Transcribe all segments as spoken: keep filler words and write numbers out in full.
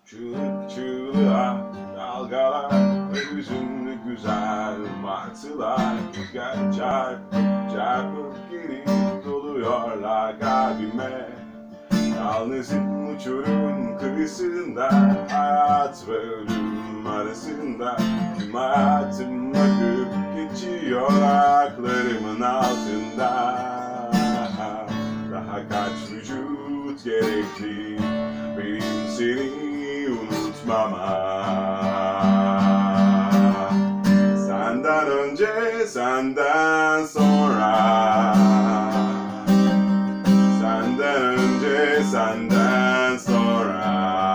Çığlık, çığlığa, dalgalar ve hüzünlü güzel martılar. Rüzgara çarpıp, çarpıp gelip doluyorlar kalbime. Yalnızım, uçurum, kıyısında, hayat ve ölüm arasında. Tüm hayatım akıp geçiyor ayaklarımın altında. Daha kaç vücut gerekli, benim seni unutmama. Senden önce, senden sonra. Senden önce, senden sonra.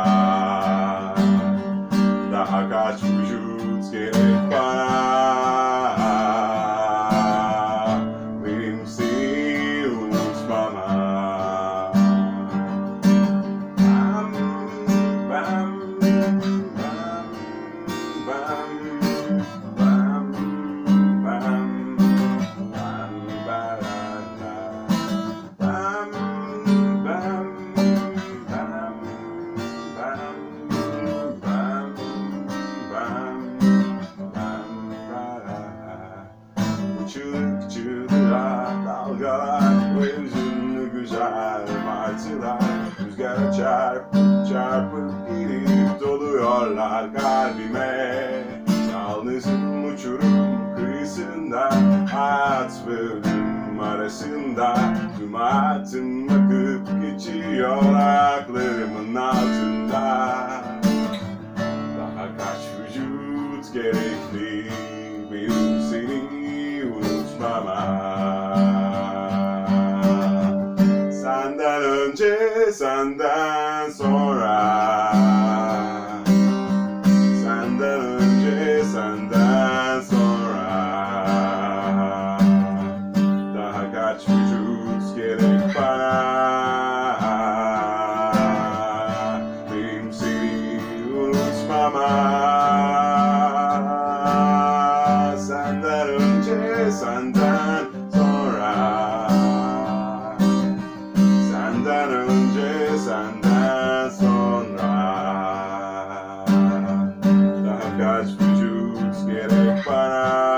Daha kaç vücut gerek bana. Benim seni unutmama. Çığlık, çığlığa, dalgalar ve hüzünlü güzel martılar. Rüzgara çarpıp, çarpıp gelip doluyorlar kalbime. Yalnızım, uçurum, kıyısında, hayat ve ölüm arasında. Tüm hayatım akıp geçiyor ayaklarımın altında. Daha kaç vücut gerekli, benim seni unutmama. Senden önce, senden sonra. Senden önce, senden sonra. Daha kaç vücut gerek bana. Benim seni unutmama. Senden önce, senden sonra. Senden önce, senden sonra. Daha kaç vücut gerek bana.